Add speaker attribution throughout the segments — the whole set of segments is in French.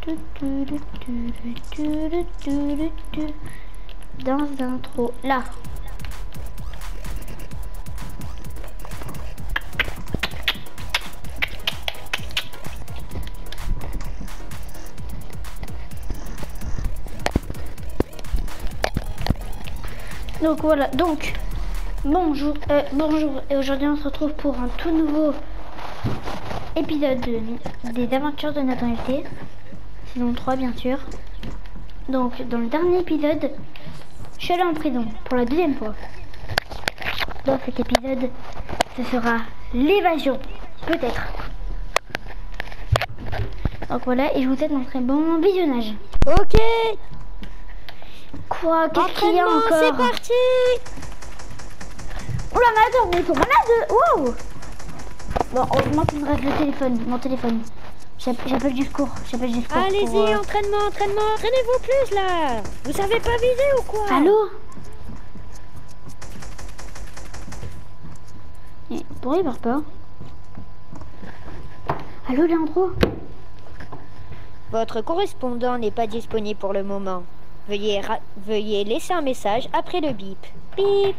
Speaker 1: Danse d'intro. Là. Donc voilà, donc bonjour, et aujourd'hui on se retrouve pour un tout nouveau épisode des aventures de Nathan LT, saison 3 bien sûr. Donc dans le dernier épisode, je suis allée en prison pour la deuxième fois. Dans cet épisode, ce sera l'évasion, peut-être. Donc voilà, et je vous souhaite un très bon visionnage.
Speaker 2: Ok.
Speaker 1: Quoi? Qu'est-ce qu'il y a encore?
Speaker 2: C'est parti.
Speaker 1: Oula, mais attends, mais il faut malade. Wow. Bon, heureusement qu'il me reste le téléphone, mon téléphone. J'appelle du secours,
Speaker 2: Allez-y, entraînement, entraînez-vous plus là. Vous savez pas viser ou quoi?
Speaker 1: Allô? Pourquoi il part pas? Allô, Leandro?
Speaker 2: Votre correspondant n'est pas disponible pour le moment. Veuillez laisser un message après le bip. Bip.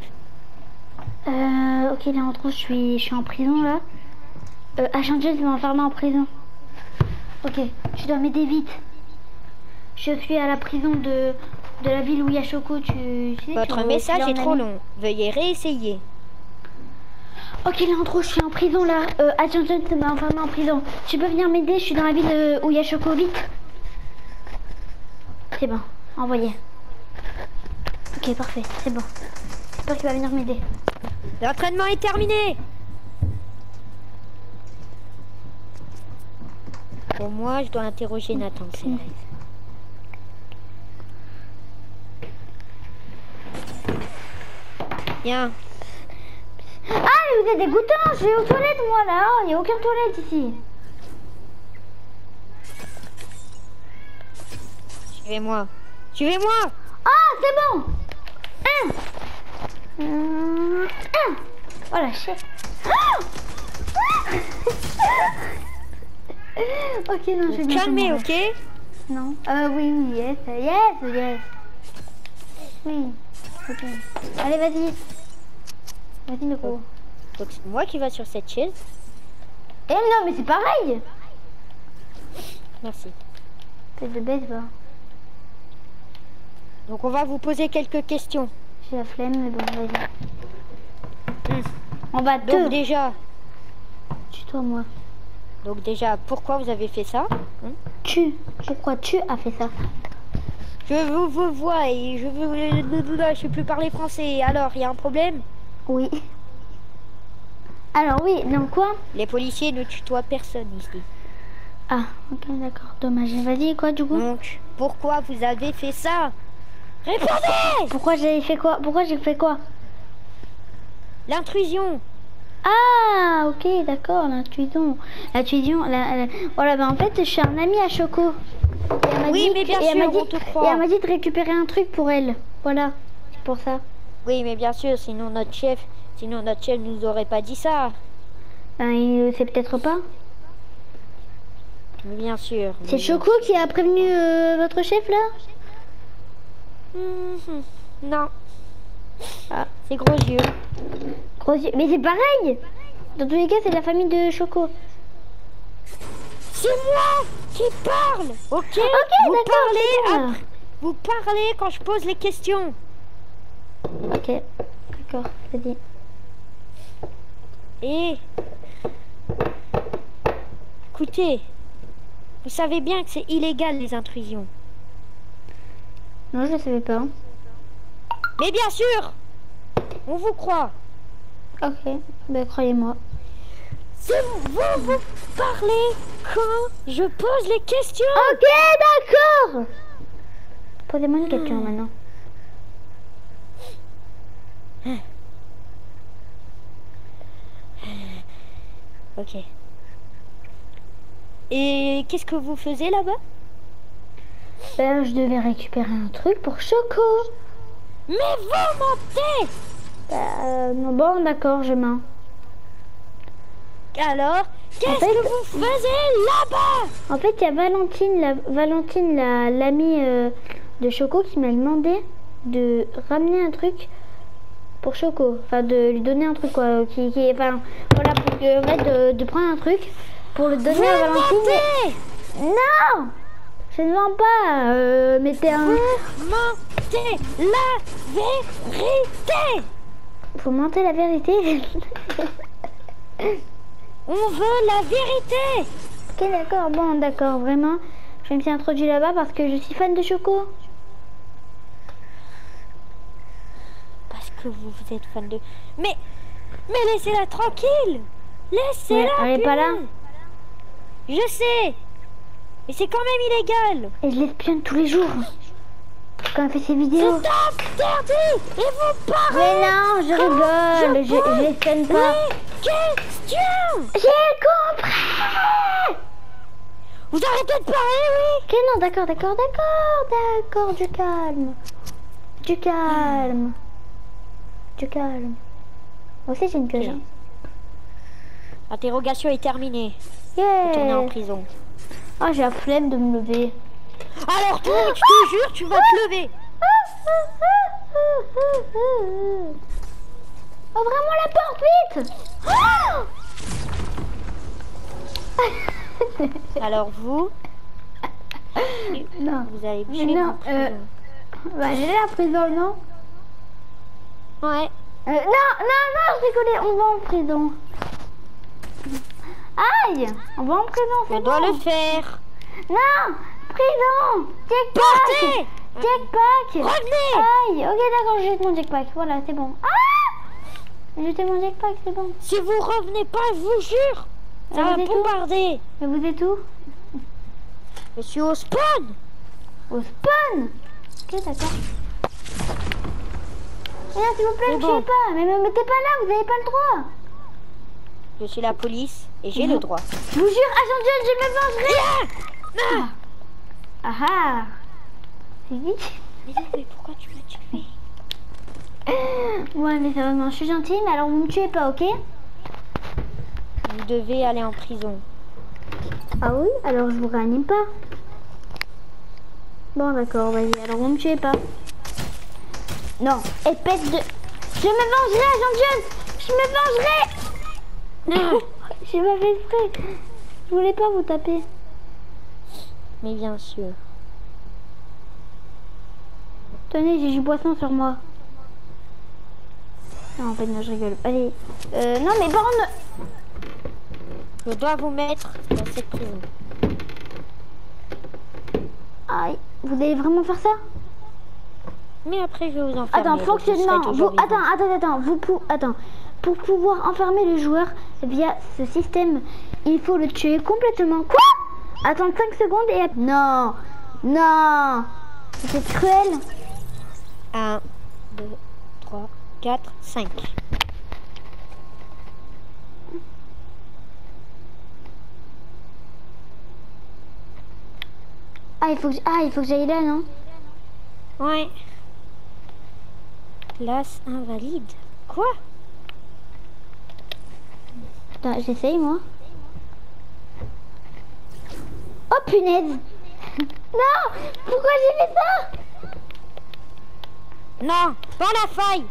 Speaker 1: Ok, Leandro, je suis en prison là. Agent Jones m'a enfermé en prison. Ok, tu dois m'aider vite. Je suis à la prison de la ville où il y a Choco.
Speaker 2: Votre message est trop long. Veuillez réessayer.
Speaker 1: Ok, Leandro, je suis en prison là. Agent Jones m'a enfermé en prison. Tu peux venir m'aider? Je suis dans la ville où il y a Choco, vite. C'est bon, envoyé. Ok, parfait, c'est bon. J'espère qu'il va venir m'aider.
Speaker 2: L'entraînement est terminé. Pour moi, je dois interroger Nathan. Bien.
Speaker 1: Ah, mais vous êtes dégoûtant. Je vais aux toilettes moi là. Il n'y a aucune toilette ici.
Speaker 2: Suivez-moi. Suivez-moi.
Speaker 1: Ah, c'est bon. Voilà, chef. Ok, non, je vais bien.
Speaker 2: Calmez, ok?
Speaker 1: Non. Oui, yes. Oui. Ok. Allez, vas-y. Vas-y, le gros.
Speaker 2: Donc c'est moi qui va sur cette chaise.
Speaker 1: Eh non, mais c'est pareil.
Speaker 2: Merci.
Speaker 1: Faites de bête, va.
Speaker 2: Donc on va vous poser quelques questions.
Speaker 1: J'ai la flemme, mais bon, vas-y. On va
Speaker 2: Donc déjà...
Speaker 1: Tue-toi, moi.
Speaker 2: Donc déjà, pourquoi vous avez fait ça?
Speaker 1: Pourquoi tu as fait ça?
Speaker 2: Je vous vois et je sais plus parler français. Alors, il y a un problème?
Speaker 1: Oui. Alors oui, donc quoi?
Speaker 2: Les policiers ne tutoient personne ici.
Speaker 1: Ah, ok, d'accord. Dommage. Vas-y, quoi, du coup?
Speaker 2: Donc, pourquoi vous avez fait ça? Répondez!
Speaker 1: Pourquoi j'ai fait quoi?
Speaker 2: L'intrusion.
Speaker 1: Ah, ok, d'accord, l'intrusion. Voilà, bah en fait, je suis un ami à Choco.
Speaker 2: Oui, mais bien sûr, on te croit.
Speaker 1: Et elle m'a dit de récupérer un truc pour elle. Voilà, c'est pour ça.
Speaker 2: Oui, mais bien sûr, sinon notre chef nous aurait pas dit ça.
Speaker 1: Ben, il sait peut-être pas.
Speaker 2: Mais bien sûr.
Speaker 1: C'est Choco qui a prévenu votre chef, là?
Speaker 2: Non.
Speaker 1: Ah,
Speaker 2: c'est gros yeux.
Speaker 1: Mais c'est pareil. Dans tous les cas, c'est la famille de Choco.
Speaker 2: C'est moi qui parle. Ok,
Speaker 1: d'accord.
Speaker 2: Vous parlez quand je pose les questions.
Speaker 1: Ok, d'accord, vas-y.
Speaker 2: Et écoutez, vous savez bien que c'est illégal les intrusions.
Speaker 1: Non, je ne savais pas.
Speaker 2: Mais bien sûr, on vous croit.
Speaker 1: Ok, ben croyez-moi.
Speaker 2: C'est vous parlez quand je pose les questions.
Speaker 1: Ok, d'accord. Posez-moi une question maintenant.
Speaker 2: Ok. Et qu'est-ce que vous faisiez là-bas?
Speaker 1: Ben, je devais récupérer un truc pour Choco.
Speaker 2: Mais vous mentez!
Speaker 1: Bon, d'accord, je mens.
Speaker 2: Alors, Qu'est-ce que vous faisiez là-bas?
Speaker 1: En fait, il y a Valentine, l'amie de Choco, qui m'a demandé de ramener un truc pour Choco. Enfin, de lui donner un truc, quoi. Enfin, voilà, pour que, en fait, de prendre un truc pour le donner à Valentine. Non! Je ne mens pas, mettez un...
Speaker 2: Vous mentez la vérité!
Speaker 1: Faut mentir la vérité.
Speaker 2: On veut la vérité!
Speaker 1: Ok, d'accord, bon, d'accord, vraiment. Je me suis introduit là-bas parce que je suis fan de Choco.
Speaker 2: Parce que vous êtes fan de... Mais laissez-la tranquille! Laissez-la!
Speaker 1: Elle est pas là.
Speaker 2: Je sais! Mais c'est quand même illégal!
Speaker 1: Et je l'espionne tous les jours. Quand elle fait ses vidéos.
Speaker 2: C'est interdit! Et vous parlez!
Speaker 1: Mais non, je rigole, je l'espionne pas.
Speaker 2: Question!
Speaker 1: J'ai compris!
Speaker 2: Vous arrêtez de parler, oui?
Speaker 1: Ok, non, d'accord, du calme. Du calme. Moi aussi j'ai une pioche.
Speaker 2: Ok. L'interrogation est terminée. Retournez en
Speaker 1: Yeah.
Speaker 2: prison.
Speaker 1: Oh, j'ai la flemme de me lever.
Speaker 2: Alors toi, je te jure, tu vas te lever.
Speaker 1: Oh, vraiment la porte, vite!
Speaker 2: Alors vous,
Speaker 1: Non.
Speaker 2: vous allez
Speaker 1: Mais
Speaker 2: suivre
Speaker 1: non,
Speaker 2: en prison.
Speaker 1: Bah, j'ai la prison, non?
Speaker 2: Ouais.
Speaker 1: Non, je rigolais, on va en prison. Aïe! On va en prison,
Speaker 2: On
Speaker 1: c'est
Speaker 2: doit
Speaker 1: bon.
Speaker 2: le faire.
Speaker 1: Non! Prison!
Speaker 2: Partez!
Speaker 1: Jetpack!
Speaker 2: Revenez!
Speaker 1: Aïe! Ok, d'accord, je jette mon jetpack. Voilà, c'est bon. Ah! J'ai jeté mon jetpack, c'est bon.
Speaker 2: Si vous revenez pas, je vous jure, ça
Speaker 1: Ah,
Speaker 2: va
Speaker 1: vous êtes où?
Speaker 2: bombarder.
Speaker 1: Mais vous êtes où?
Speaker 2: Je suis au spawn.
Speaker 1: Au spawn! Ok, d'accord. Mais non, s'il vous plaît,
Speaker 2: C'est
Speaker 1: ne
Speaker 2: bon.
Speaker 1: tuez pas! Mais me mettez pas là, vous n'avez pas le droit!
Speaker 2: Je suis la police et j'ai le droit.
Speaker 1: Je vous jure, agent John, je me vengerai!
Speaker 2: Non.
Speaker 1: Ah ah! C'est vite!
Speaker 2: Mais pourquoi tu m'as tué?
Speaker 1: Ouais, mais sérieusement, je suis gentille, mais alors vous me tuez pas, ok?
Speaker 2: Vous devez aller en prison.
Speaker 1: Ah oui? Alors je vous réanime pas. Bon, d'accord, vas-y, alors vous me tuez pas. Non, espèce de... Je me vengerai, agent Jones! Je me vengerai!
Speaker 2: Non.
Speaker 1: J'ai pas fait exprès. Je voulais pas vous taper.
Speaker 2: Mais bien sûr.
Speaker 1: Tenez, j'ai du boisson sur moi. Non, en fait, non, je rigole. Allez. Non, mais par contre...
Speaker 2: Je dois vous mettre dans cette prison.
Speaker 1: Aïe, vous allez vraiment faire ça?
Speaker 2: Mais après, je vais vous enfermer.
Speaker 1: Attends,
Speaker 2: donc
Speaker 1: fonctionnement.
Speaker 2: vous serez toujours vivant.
Speaker 1: Attends. Pour pouvoir enfermer le joueur via ce système, il faut le tuer complètement. Quoi? Attends 5 secondes et... Non. C'est cruel.
Speaker 2: 1, 2, 3, 4, 5.
Speaker 1: Il faut que j'aille là, non?
Speaker 2: Ouais. Place invalide. Quoi?
Speaker 1: Attends, j'essaye, moi. Oh, punaise. Non! Pourquoi j'ai fait ça?
Speaker 2: Non, pas la faille.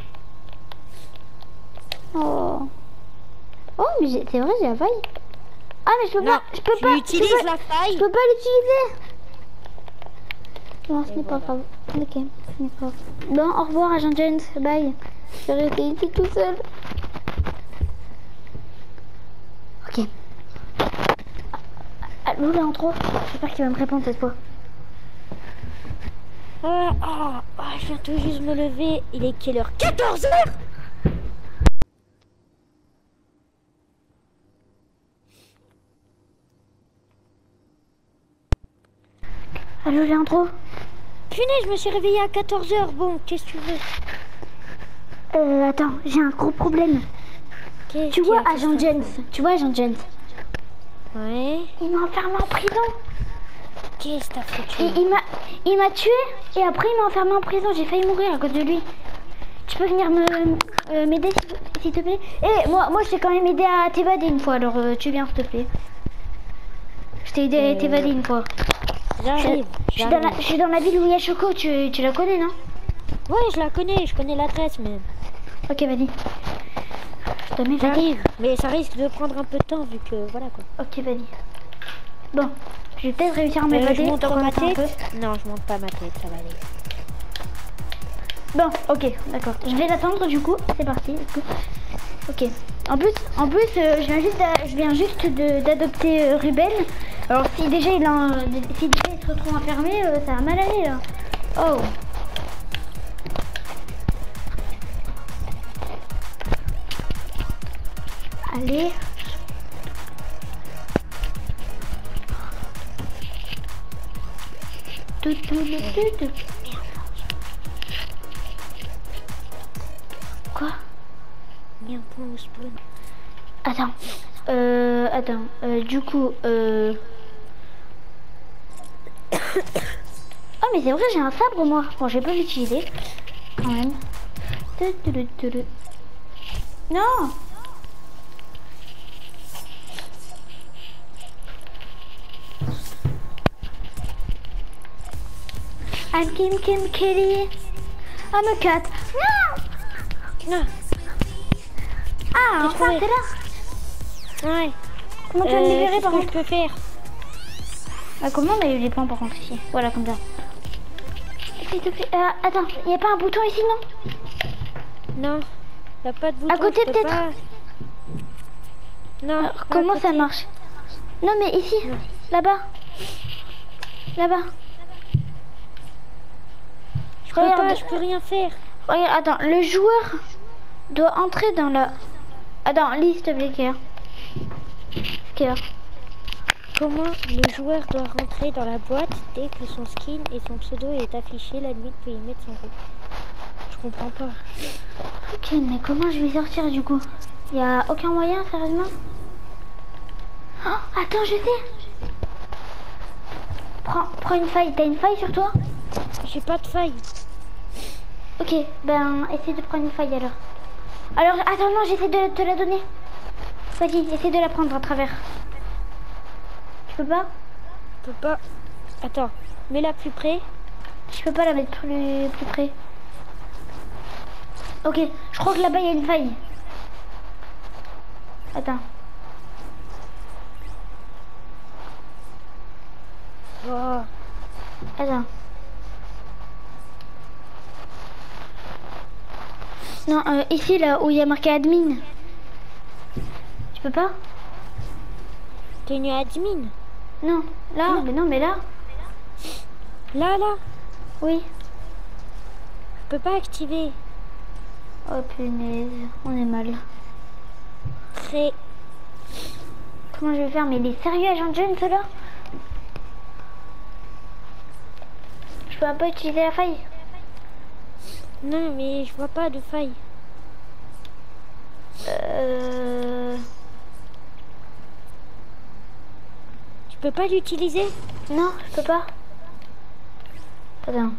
Speaker 1: Oh, mais c'est vrai, j'ai la faille. Ah, mais je peux
Speaker 2: Non,
Speaker 1: pas... Je peux
Speaker 2: tu
Speaker 1: pas...
Speaker 2: utilises la faille.
Speaker 1: Je peux pas l'utiliser. Non, ce
Speaker 2: Et
Speaker 1: n'est pas
Speaker 2: voilà.
Speaker 1: grave. Ok, ce n'est pas grave. Bon, au revoir, agent Jones. Bye. Je vais rester ici tout seul. Ok. Allô, là, en trop. J'espère qu'il va me répondre cette fois.
Speaker 2: Je viens tout juste me lever. Il est quelle heure? 14 heures.
Speaker 1: Allô, là, en trop.
Speaker 2: Punaise, je me suis réveillée à 14 heures. Bon, qu'est-ce que tu veux?
Speaker 1: Attends, j'ai un gros problème. Tu vois, agent Jones.
Speaker 2: Ouais.
Speaker 1: Il m'a enfermé en prison.
Speaker 2: Qu'est-ce que t'as foutu?
Speaker 1: Il m'a tué et après il m'a enfermé en prison. J'ai failli mourir à cause de lui. Tu peux venir m'aider s'il te plaît? Eh, moi je t'ai quand même aidé à t'évader une fois, alors tu viens s'il te plaît. Je t'ai aidé à t'évader une fois.
Speaker 2: J'arrive.
Speaker 1: Je suis dans la ville où il y a Choco, tu la connais, non?
Speaker 2: Ouais, je connais l'adresse, mais...
Speaker 1: Ok, vas-y. Je dois m'évader.
Speaker 2: J'arrive, mais ça risque de prendre un peu de temps, vu que, voilà, quoi.
Speaker 1: Ok, vas-y. Bon, je vais peut-être réussir à m'évader.
Speaker 2: Je monte ma
Speaker 1: un peu.
Speaker 2: tête. Non, je monte pas ma tête, ça va aller.
Speaker 1: Bon, ok, d'accord. Je vais l'attendre du coup. C'est parti. Ok. En plus, je viens juste d'adopter Ruben. Alors si déjà il se retrouve enfermé, ça va mal aller là. Oh. Allez. Tout. Quoi?
Speaker 2: Il y a un point au spawn.
Speaker 1: Attends. Du coup, Oh mais c'est vrai, j'ai un sabre moi. Bon, je vais pas l'utiliser. Quand même. Non. I'm Kim Kitty. I'm a cat.
Speaker 2: Non.
Speaker 1: Ah, enfin, t'es là.
Speaker 2: Ouais.
Speaker 1: Comment tu vas me libérer par
Speaker 2: contre?
Speaker 1: contre?
Speaker 2: Je peux faire.
Speaker 1: Ah, comment on a eu les plans par contre ici? Voilà, comme ça. S'il te plaît. Attends, il n'y a pas un bouton ici, non?
Speaker 2: Non. Y'a pas de bouton.
Speaker 1: À côté peut-être
Speaker 2: pas... Non.
Speaker 1: Alors, comment ça marche? Non, mais ici. Là-bas. Là-bas.
Speaker 2: Je peux rien faire.
Speaker 1: Regarde, attends, le joueur doit entrer dans la... Attends, lis s'il te plaît, Kéa.
Speaker 2: Comment le joueur doit rentrer dans la boîte dès que son skin et son pseudo est affiché, l'ennemi peut y mettre son jeu. Je comprends pas.
Speaker 1: Ok, mais comment je vais sortir du coup? Il y a aucun moyen, sérieusement? Oh, attends, je sais. Prends une faille. T'as une faille sur toi?
Speaker 2: J'ai pas de faille.
Speaker 1: Ok, ben essaie de prendre une faille alors. Alors, attends, non, j'essaie de te la donner. Vas-y, essaie de la prendre à travers. Tu peux pas?
Speaker 2: Je peux pas. Attends, mets-la plus près.
Speaker 1: Je peux pas la mettre plus près. Ok, je crois que là-bas il y a une faille. Attends.
Speaker 2: Oh.
Speaker 1: Attends. Non, ici là où il y a marqué admin. Tu peux pas?
Speaker 2: Tenue admin?
Speaker 1: Non, là,
Speaker 2: non.
Speaker 1: Mais non, mais là.
Speaker 2: Là.
Speaker 1: Oui.
Speaker 2: Je peux pas activer.
Speaker 1: Oh punaise, on est mal.
Speaker 2: Très.
Speaker 1: Comment je vais faire? Mais il est sérieux, Agent Jones là? Je peux pas utiliser la faille?
Speaker 2: Non, mais je vois pas de faille. Tu peux pas l'utiliser?
Speaker 1: Non, je peux pas. Attends.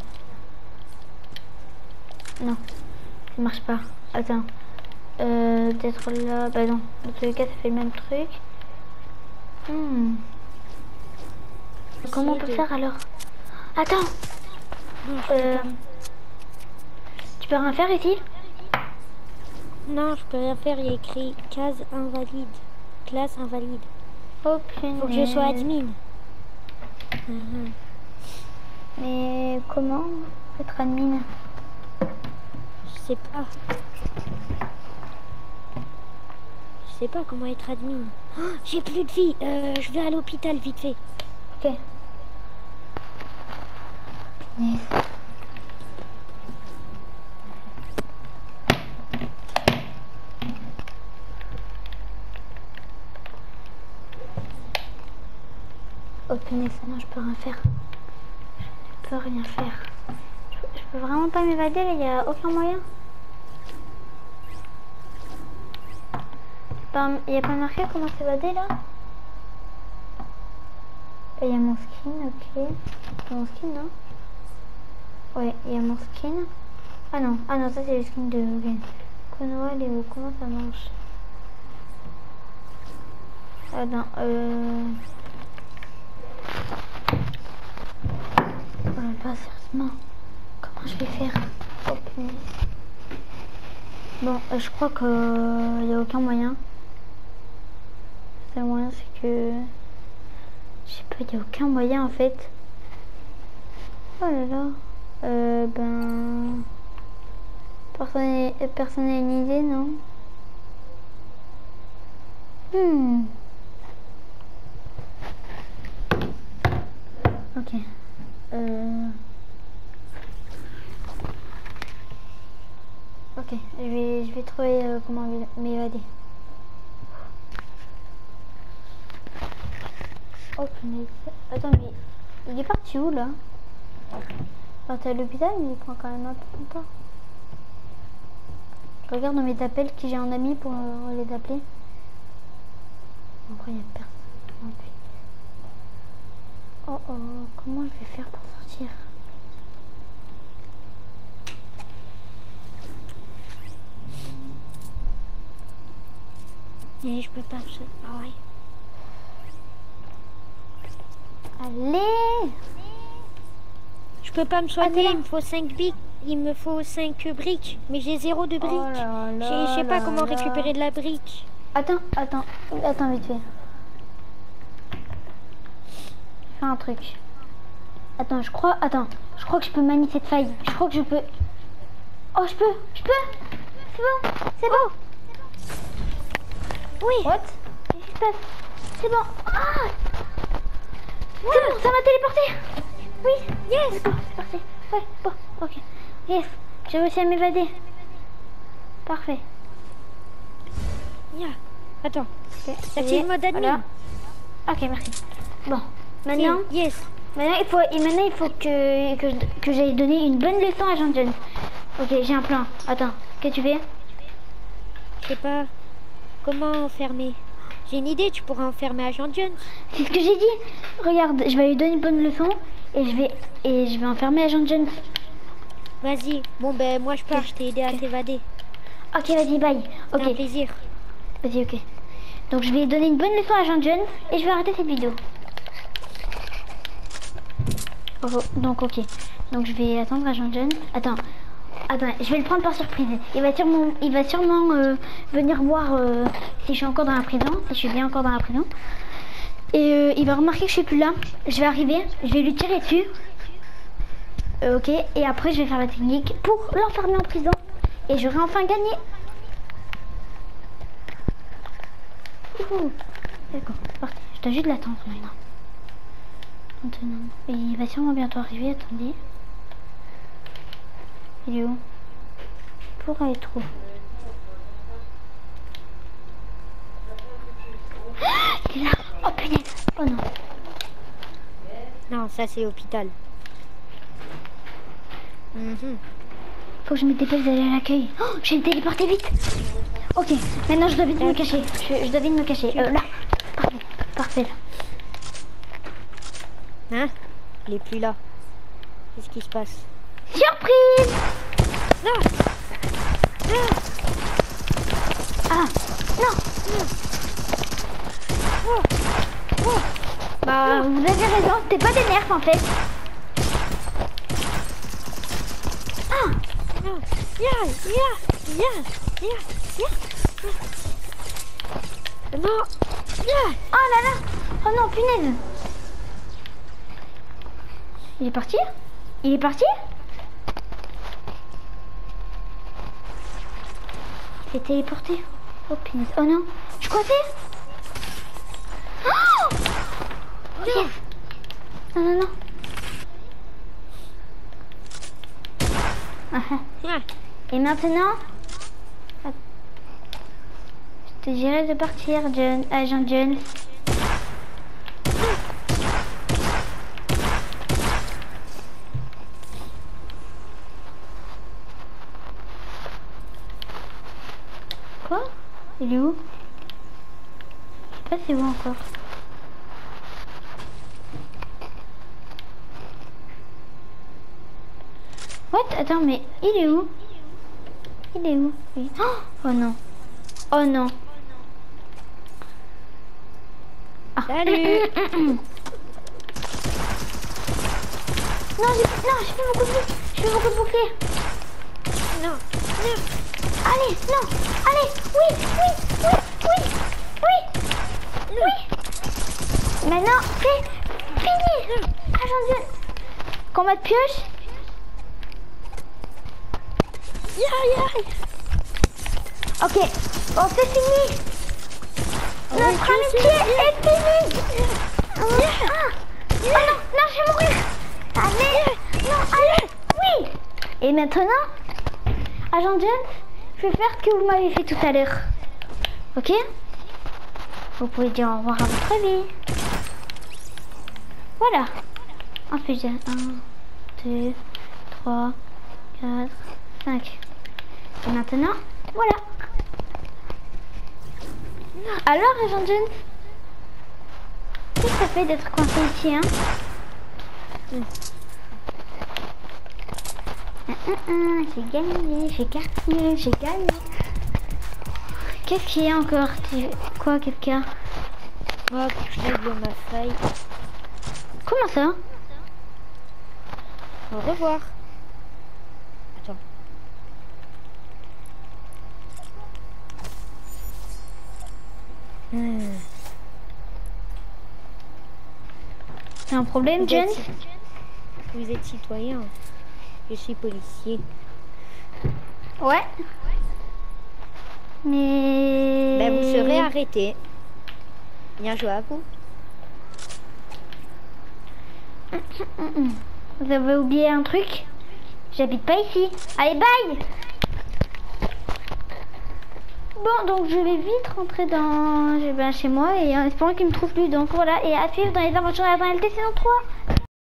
Speaker 1: Non, ça marche pas. Attends. Peut-être là. Bah non, dans tous les cas, ça fait le même truc. Comment on peut faire alors? Attends.
Speaker 2: Non,
Speaker 1: tu peux rien faire ici?
Speaker 2: Non, je peux rien faire. Il y a écrit case invalide. Classe invalide.
Speaker 1: Oh punaise.
Speaker 2: Faut que je sois admin.
Speaker 1: Mais comment être admin?
Speaker 2: Je sais pas. Je sais pas comment être admin. Oh, j'ai plus de vie. Je vais à l'hôpital vite fait.
Speaker 1: Ok. Punaise. Oh punaise, non, je peux rien faire. Je peux rien faire. Je peux vraiment pas m'évader là, il n'y a aucun moyen. Il n'y a pas marqué comment s'évader là? Il y a mon skin, ok. Mon skin, non? Ouais, il y a mon skin. Ah non, ça c'est le skin de Logan. Konoha, Léo, comment ça marche? Attends, oh là là, sérieusement. Comment je vais faire? Oh, punaise. Bon, je crois que il n'y a aucun moyen. Le seul moyen, c'est que... Je sais pas, il n'y a aucun moyen en fait. Oh là là. Ben... Personne n'a une idée, non? Ok. Ok, je vais trouver comment m'évader. Oh punaise. Attends, mais il est parti où là? Quand t'es à l'hôpital, mais il prend quand même un peu longtemps. Je regarde dans mes appels qui j'ai en ami pour les appeler. Encore il n'y a personne. Non, oh oh, comment je vais faire pour sortir?
Speaker 2: Et je peux pas. Ah ouais.
Speaker 1: Allez!
Speaker 2: Je peux pas me soigner, il me faut 5 briques. Il me faut 5 briques, mais j'ai 0 de briques.
Speaker 1: Oh
Speaker 2: Je sais pas comment récupérer de la brique.
Speaker 1: Attends vite fait. Fais un truc. Attends, je crois que je peux manier cette faille. Je crois que je peux. Oh, je peux. C'est bon. Oui. What? Qu'est-ce qui se passe? C'est bon. Ah! C'est bon, ça m'a téléporté. Oui. Yes. D'accord, c'est parti. Ouais, bon, ok. Yes. J'ai réussi à m'évader. Parfait.
Speaker 2: Yeah. Attends.
Speaker 1: Okay.
Speaker 2: Active le mode admin.
Speaker 1: Voilà. Ok, merci. Bon, maintenant.
Speaker 2: Yes.
Speaker 1: Maintenant il faut que j'aille donner une bonne leçon à Jean Jones. Ok, j'ai un plan. Attends, qu'est-ce que tu fais?
Speaker 2: Je sais pas comment enfermer. J'ai une idée, tu pourras enfermer Agent Jones.
Speaker 1: C'est ce que j'ai dit. Regarde, je vais lui donner une bonne leçon et je vais enfermer Agent Jones.
Speaker 2: Vas-y. Bon ben moi je pars, je t'ai aidé à t'évader.
Speaker 1: Ok, vas-y, bye. Ok.
Speaker 2: Un plaisir.
Speaker 1: Vas-y, ok. Donc je vais donner une bonne leçon à Agent Jones et je vais arrêter cette vidéo. Oh, donc ok. Donc je vais attendre Agent Jones. Attends, je vais le prendre par surprise. Il va sûrement venir voir si je suis encore dans la prison, si je suis bien encore dans la prison. Et il va remarquer que je suis plus là. Je vais arriver, je vais lui tirer dessus. Ok, et après je vais faire la technique pour l'enfermer en prison. Et j'aurai enfin gagné. D'accord, parti. Je dois juste l'attendre maintenant. Et il va sûrement bientôt arriver, attendez. Il est où? Pour aller trop. Il est là. Oh punaise. Oh non.
Speaker 2: Non, ça c'est l'hôpital.
Speaker 1: Faut que je me dépêche d'aller à l'accueil. Oh, je vais me téléporter vite. Ok, maintenant je dois vite me cacher. Je dois vite me cacher. Là. Parfait. Parfait là.
Speaker 2: Hein? Il est plus là. Qu'est-ce qui se passe?
Speaker 1: Surprise!
Speaker 2: Non! Non!
Speaker 1: Ah! Non!
Speaker 2: Oh! Oh!
Speaker 1: Bah, vous avez raison, c'était pas des nerfs en fait. Ah!
Speaker 2: Non! Non!
Speaker 1: Oh là là! Oh non, punaise! Il est parti? Il est parti? Il est téléporté. Oh punaise. Oh non. Je suis coincée. Oh! Yes. Non. Et maintenant, je te dirais de partir, Agent Jones. Quoi? Il est où? Je sais pas c'est où encore. What? Attends, mais il est où? Il est où? Lui. Oh non. Oh non. Ah.
Speaker 2: Salut.
Speaker 1: Non, j'ai fait beaucoup de boucliers. Je fais beaucoup de boucliers.
Speaker 2: Non.
Speaker 1: Allez, non. Allez, oui. Maintenant, c'est fini. Agent Dieu. Combat de pioche. Ok, bon, c'est fini. Notre amitié est finie. Oh non, je vais mourir. Allez, non, allez, oui. Et maintenant, Agent Jones, je vais faire ce que vous m'avez fait tout à l'heure. Ok? Vous pouvez dire au revoir à votre vie. Voilà. Ensuite, 1, 2, 3, 4, 5. Et maintenant, voilà. Alors, Agent Jones, qu'est-ce que ça fait d'être coincé ici, hein? J'ai gagné, j'ai gagné. Qu'est-ce qu'il y a encore? Quoi, quelqu'un?
Speaker 2: Hop, je règle ma feuille.
Speaker 1: Comment ça?
Speaker 2: Au revoir. Attends.
Speaker 1: C'est un problème, Jen?
Speaker 2: Vous êtes citoyen. Je suis policier.
Speaker 1: Ouais. Mais...
Speaker 2: Ben, vous serez arrêté. Bien joué à vous.
Speaker 1: Vous avez oublié un truc? J'habite pas ici. Allez, bye! Bon, donc je vais vite rentrer chez moi et en espérant qu'il me trouve plus. Donc voilà, et à suivre dans les aventures de la réalité saison 3.